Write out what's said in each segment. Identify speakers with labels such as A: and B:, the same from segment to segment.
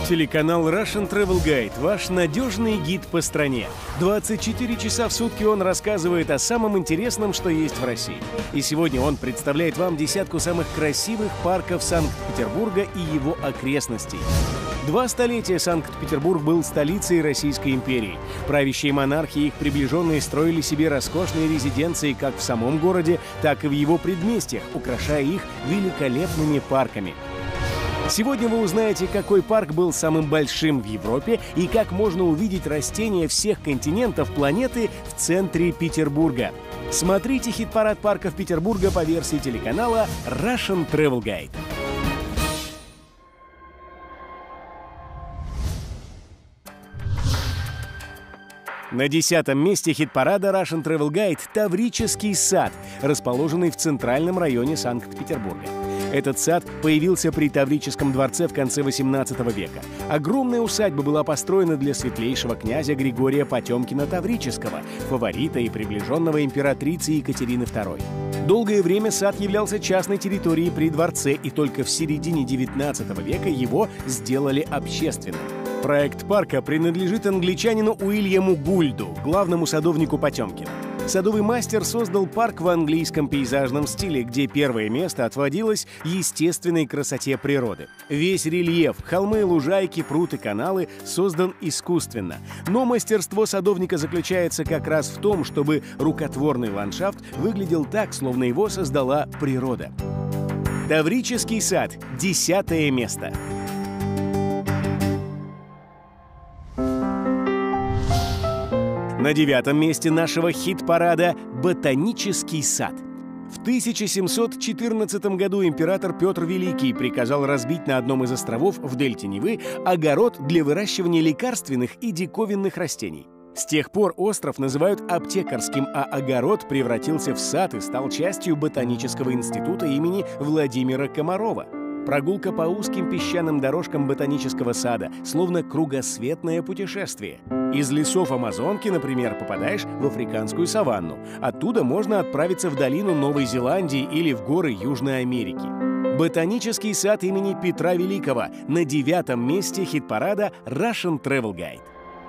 A: Телеканал Russian Travel Guide – ваш надежный гид по стране. 24 часа в сутки он рассказывает о самом интересном, что есть в России. И сегодня он представляет вам десятку самых красивых парков Санкт-Петербурга и его окрестностей. 2 столетия Санкт-Петербург был столицей Российской империи. Правящие монархи и их приближенные строили себе роскошные резиденции как в самом городе, так и в его предместьях, украшая их великолепными парками. Сегодня вы узнаете, какой парк был самым большим в Европе и как можно увидеть растения всех континентов планеты в центре Петербурга. Смотрите хит-парад парков Петербурга по версии телеканала Russian Travel Guide. На 10-м месте хит-парада Russian Travel Guide Таврический сад, расположенный в центральном районе Санкт-Петербурга. Этот сад появился при Таврическом дворце в конце XVIII века. Огромная усадьба была построена для светлейшего князя Григория Потемкина Таврического, фаворита и приближенного императрицы Екатерины II. Долгое время сад являлся частной территорией при дворце, и только в середине XIX века его сделали общественным. Проект парка принадлежит англичанину Уильяму Гульду, главному садовнику Потемкина. Садовый мастер создал парк в английском пейзажном стиле, где первое место отводилось естественной красоте природы. Весь рельеф, холмы, лужайки, пруд и каналы создан искусственно. Но мастерство садовника заключается как раз в том, чтобы рукотворный ландшафт выглядел так, словно его создала природа. Таврический сад – 10-е место. На 9-м месте нашего хит-парада «Ботанический сад». В 1714 году император Петр Великий приказал разбить на одном из островов в дельте Невы огород для выращивания лекарственных и диковинных растений. С тех пор остров называют аптекарским, а огород превратился в сад и стал частью Ботанического института имени Владимира Комарова. Прогулка по узким песчаным дорожкам ботанического сада, словно кругосветное путешествие. Из лесов Амазонки, например, попадаешь в африканскую саванну. Оттуда можно отправиться в долину Новой Зеландии или в горы Южной Америки. Ботанический сад имени Петра Великого на 9-м месте хит-парада Russian Travel Guide.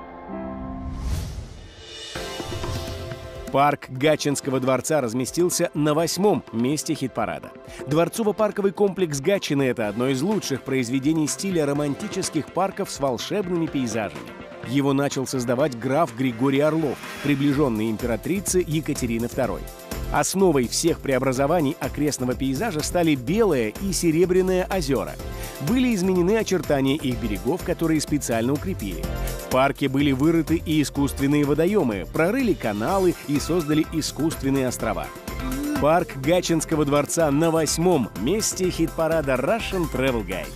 A: Парк Гатчинского дворца разместился на 8-м месте хит-парада. Дворцово-парковый комплекс Гатчины – это одно из лучших произведений стиля романтических парков с волшебными пейзажами. Его начал создавать граф Григорий Орлов, приближенный императрицы Екатерины II. Основой всех преобразований окрестного пейзажа стали Белое и Серебряное озера. Были изменены очертания их берегов, которые специально укрепили. В парке были вырыты и искусственные водоемы, прорыли каналы и создали искусственные острова. Парк Гатчинского дворца на 8-м месте хит-парада Russian Travel Guide.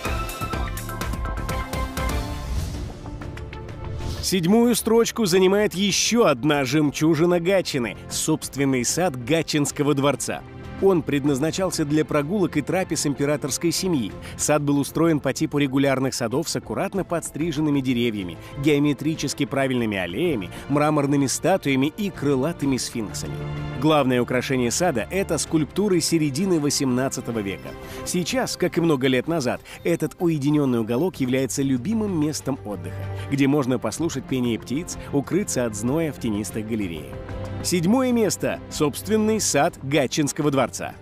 A: 7-ю строчку занимает еще одна жемчужина Гатчины – собственный сад Гатчинского дворца. Он предназначался для прогулок и трапез императорской семьи. Сад был устроен по типу регулярных садов с аккуратно подстриженными деревьями, геометрически правильными аллеями, мраморными статуями и крылатыми сфинксами. Главное украшение сада – это скульптуры середины XVIII века. Сейчас, как и много лет назад, этот уединенный уголок является любимым местом отдыха, где можно послушать пение птиц, укрыться от зноя в тенистых галереях. 7-е место – собственный сад Гатчинского дворца.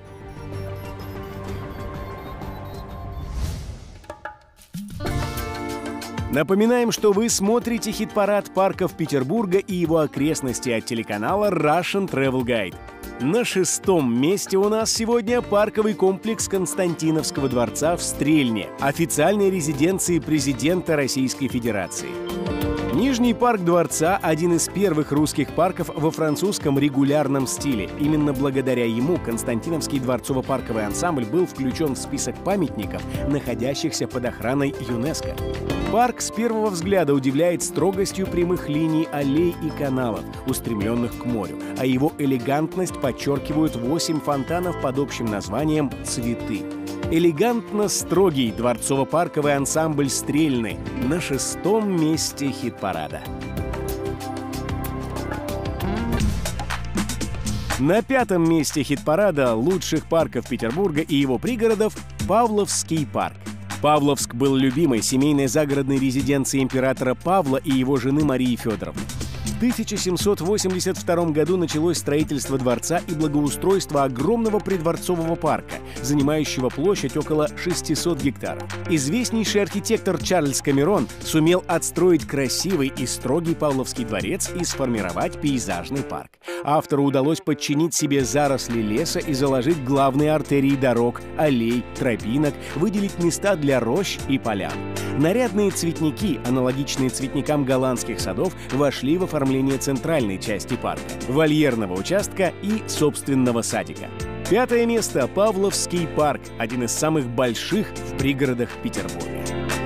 A: Напоминаем, что вы смотрите хит-парад парков Петербурга и его окрестностей от телеканала Russian Travel Guide. На 6-м месте у нас сегодня парковый комплекс Константиновского дворца в Стрельне, официальной резиденции президента Российской Федерации. Нижний парк дворца – один из первых русских парков во французском регулярном стиле. Именно благодаря ему Константиновский дворцово-парковый ансамбль был включен в список памятников, находящихся под охраной ЮНЕСКО. Парк с первого взгляда удивляет строгостью прямых линий аллей и каналов, устремленных к морю, а его элегантность подчеркивают 8 фонтанов под общим названием «Цветы». Элегантно строгий дворцово-парковый ансамбль Стрельны на 6-м месте хит-парада. На 5-м месте хит-парада лучших парков Петербурга и его пригородов Павловский парк. Павловск был любимой семейной загородной резиденцией императора Павла и его жены Марии Федоровны. В 1782 году началось строительство дворца и благоустройство огромного придворцового парка, занимающего площадь около 600 гектаров. Известнейший архитектор Чарльз Камерон сумел отстроить красивый и строгий Павловский дворец и сформировать пейзажный парк. Автору удалось подчинить себе заросли леса и заложить главные артерии дорог, аллей, тропинок, выделить места для рощ и полян. Нарядные цветники, аналогичные цветникам голландских садов, вошли в оформление центральной части парка, вольерного участка и собственного садика. 5-е место — Павловский парк, один из самых больших в пригородах Петербурга.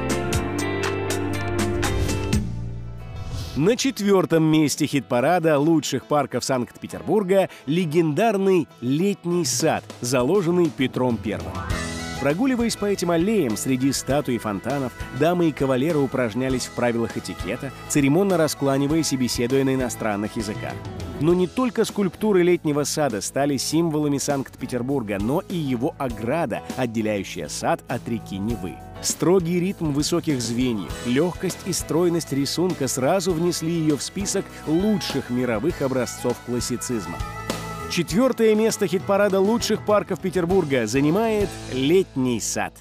A: На 4-м месте хит-парада лучших парков Санкт-Петербурга легендарный Летний сад, заложенный Петром I. Прогуливаясь по этим аллеям среди статуй и фонтанов, дамы и кавалеры упражнялись в правилах этикета, церемонно раскланиваясь и беседуя на иностранных языках. Но не только скульптуры Летнего сада стали символами Санкт-Петербурга, но и его ограда, отделяющая сад от реки Невы. Строгий ритм высоких звеньев, легкость и стройность рисунка сразу внесли ее в список лучших мировых образцов классицизма. 4-е место хит-парада лучших парков Петербурга занимает Летний сад.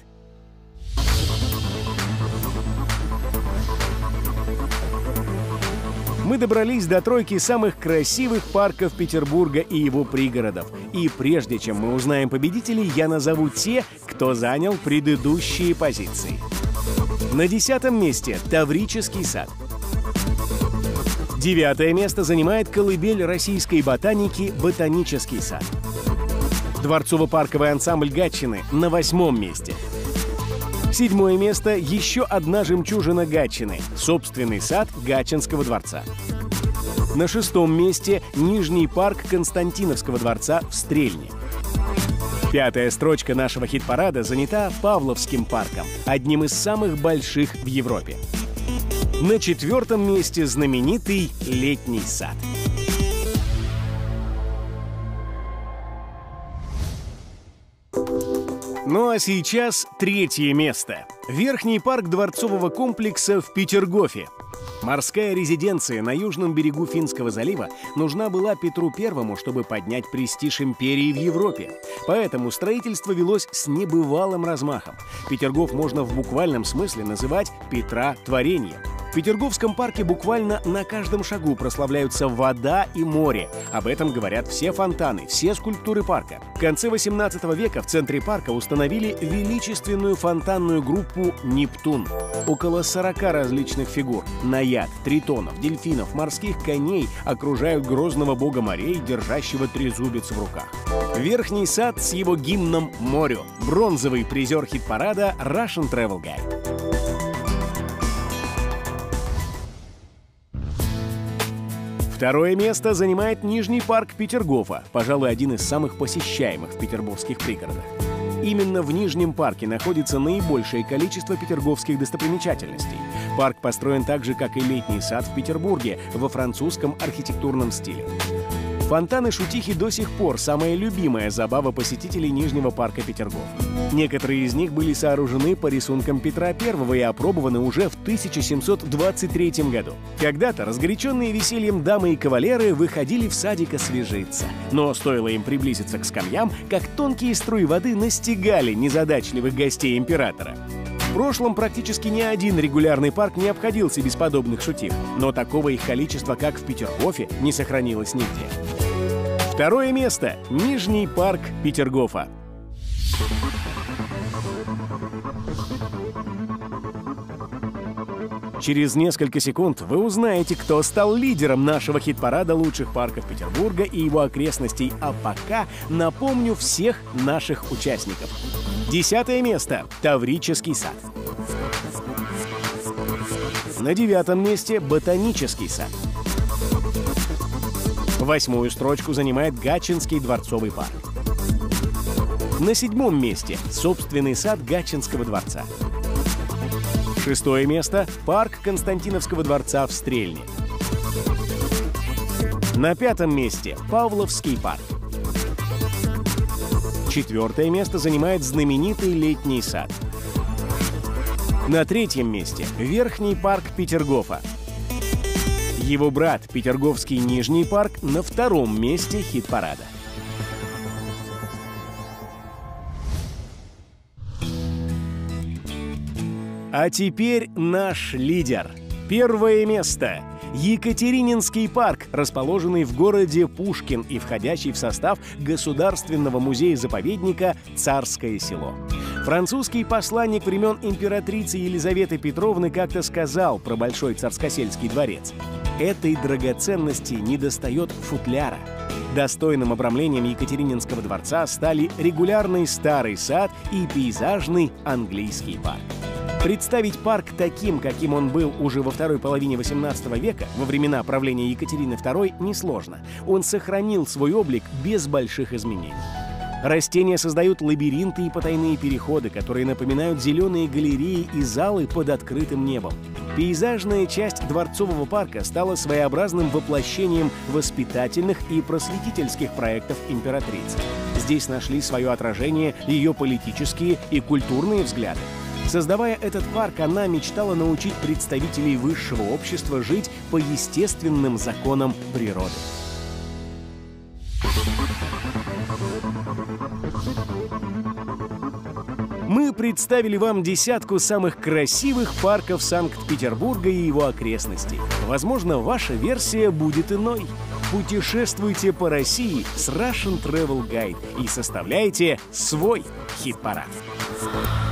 A: Мы добрались до тройки самых красивых парков Петербурга и его пригородов. И прежде чем мы узнаем победителей, я назову те, кто занял предыдущие позиции. На 10-м месте Таврический сад. 9-е место занимает колыбель российской ботаники Ботанический сад. Дворцово-парковый ансамбль Гатчины на 8-м месте. 7-е место — еще одна жемчужина Гатчины — собственный сад Гатчинского дворца. На 6-м месте — Нижний парк Константиновского дворца в Стрельне. 5-я строчка нашего хит-парада занята Павловским парком, одним из самых больших в Европе. На 4-м месте знаменитый Летний сад. Ну а сейчас 3-е место. Верхний парк дворцового комплекса в Петергофе. Морская резиденция на южном берегу Финского залива нужна была Петру I, чтобы поднять престиж империи в Европе. Поэтому строительство велось с небывалым размахом. Петергоф можно в буквальном смысле называть Петра творением. В Петерговском парке буквально на каждом шагу прославляются вода и море. Об этом говорят все фонтаны, все скульптуры парка. В конце 18 века в центре парка установили величественную фонтанную группу «Нептун». Около 40 различных фигур — наяд, тритонов, дельфинов, морских коней — окружают грозного бога морей, держащего трезубец в руках. Верхний сад с его гимном «Морю» — бронзовый призер хит-парада Russian Travel Guide. Второе место занимает Нижний парк Петергофа, пожалуй, один из самых посещаемых в петербургских пригородах. Именно в Нижнем парке находится наибольшее количество петерговских достопримечательностей. Парк построен так же, как и Летний сад в Петербурге, во французском архитектурном стиле. Фонтаны-шутихи до сих пор самая любимая забава посетителей Нижнего парка Петергоф. Некоторые из них были сооружены по рисункам Петра I и опробованы уже в 1723 году. Когда-то разгоряченные весельем дамы и кавалеры выходили в садик освежиться. Но стоило им приблизиться к скамьям, как тонкие струи воды настигали незадачливых гостей императора. В прошлом практически ни один регулярный парк не обходился без подобных шутих, но такого их количества, как в Петергофе, не сохранилось нигде. 2-е место — Нижний парк Петергофа. Через несколько секунд вы узнаете, кто стал лидером нашего хит-парада лучших парков Петербурга и его окрестностей, а пока напомню всех наших участников. 10-е место — Таврический сад. На 9-м месте — Ботанический сад. 8-ю строчку занимает Гатчинский дворцовый парк. На 7-м месте — собственный сад Гатчинского дворца. 6-е место — парк Константиновского дворца в Стрельне. На 5-м месте — Павловский парк. 4-е место занимает знаменитый Летний сад. На третьем месте Верхний парк Петергофа. Его брат, Петерговский Нижний парк, на втором месте хит-парада. А теперь наш лидер. Первое место. Екатерининский парк, расположенный в городе Пушкин и входящий в состав Государственного музея-заповедника «Царское село». Французский посланник времен императрицы Елизаветы Петровны как-то сказал про Большой Царскосельский дворец: «Этой драгоценности недостает футляра». Достойным обрамлением Екатерининского дворца стали регулярный старый сад и пейзажный английский парк. Представить парк таким, каким он был уже во второй половине XVIII века, во времена правления Екатерины II, несложно. Он сохранил свой облик без больших изменений. Растения создают лабиринты и потайные переходы, которые напоминают зеленые галереи и залы под открытым небом. Пейзажная часть Дворцового парка стала своеобразным воплощением воспитательных и просветительских проектов императрицы. Здесь нашли свое отражение ее политические и культурные взгляды. Создавая этот парк, она мечтала научить представителей высшего общества жить по естественным законам природы. Мы представили вам десятку самых красивых парков Санкт-Петербурга и его окрестностей. Возможно, ваша версия будет иной. Путешествуйте по России с Russian Travel Guide и составляйте свой хит-парад.